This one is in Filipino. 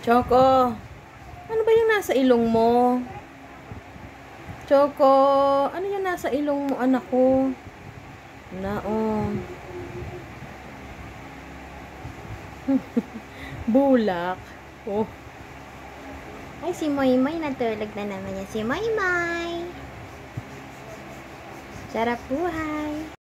Choco, ano ba yung nasa ilong mo? Choco, ano yung nasa ilong mo, anak ko? Oh. Bulak. Oh. Ay, si Moymoy, natulog na naman yan. Si Moymoy! Sarap buhay!